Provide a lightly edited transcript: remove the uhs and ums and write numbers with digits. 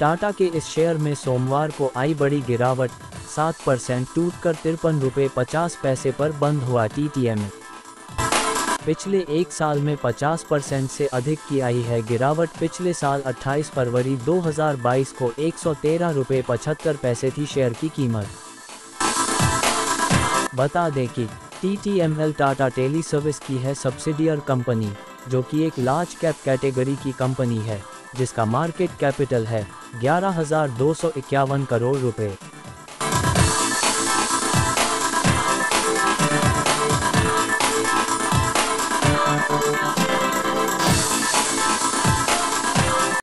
टाटा के इस शेयर में सोमवार को आई बड़ी गिरावट, 7% टूटकर ₹53.50 पर बंद हुआ। TTM पिछले एक साल में 50% से अधिक की आई है गिरावट। पिछले साल 28 फरवरी 2022 को ₹113.75 थी शेयर की कीमत। बता दें कि TTML टाटा टेली सर्विस की है सब्सिडियर कंपनी, जो कि एक लार्ज कैप कैटेगरी की कंपनी है, जिसका मार्केट कैपिटल है ₹11,251 करोड़।